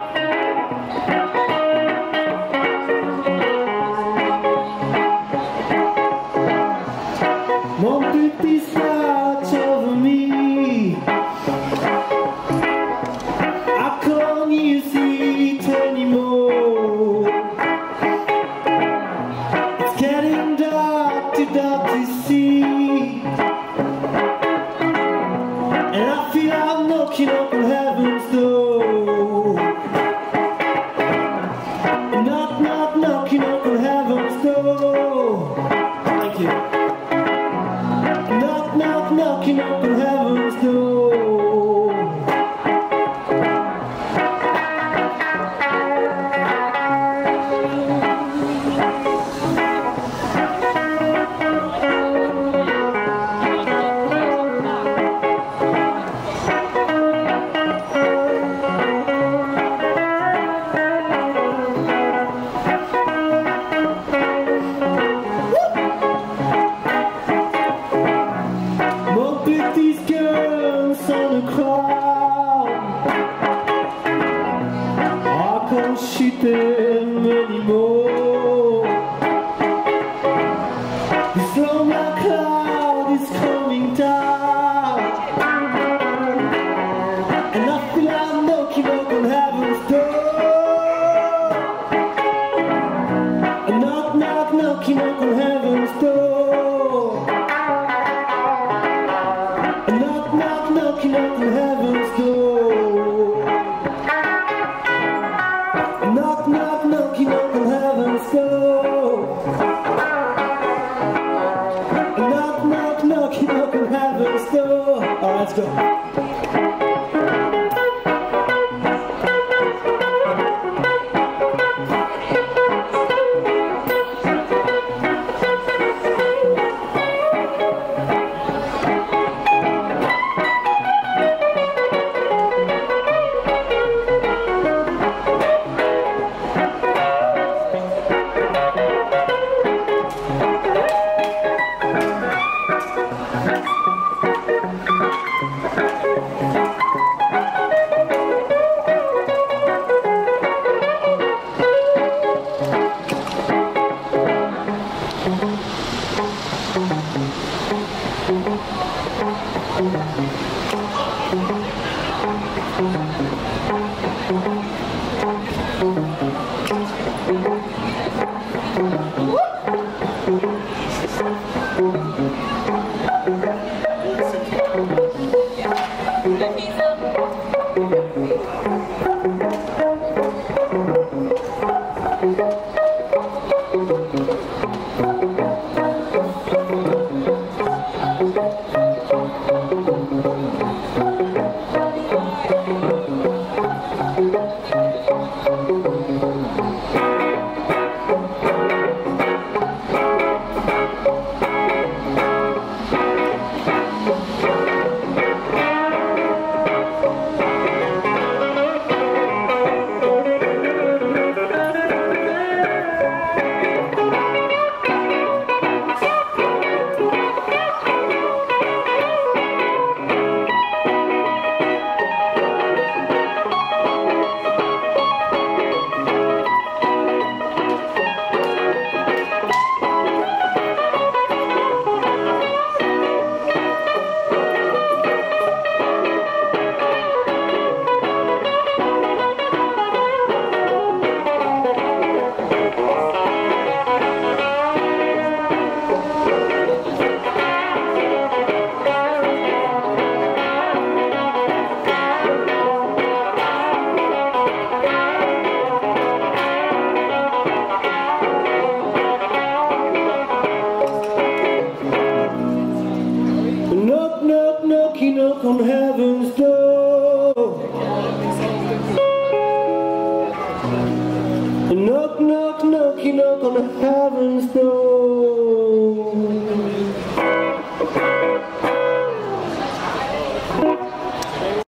Won't put these thoughts over me. I can't use it anymore. It's getting dark to see, and I feel I'm knocking up on heaven's door. Knock, knock, knocking up on heaven's door. Thank you. Knock, knock, knocking up on heaven's door. Won't put these girls on a crowd. I can't shoot them anymore. The storm cloud is coming down, and I feel I'm knocking up on heaven's door. Knock, knock, knocking up on heaven's door. Knock, knock, knocking up on heaven's door. Knock, knock, knocking up on heaven's door. Knock, knock, knocking up on heaven's door. Alright, let's go. Knock on heaven's door. Knock, knock, knocking up on heaven's door.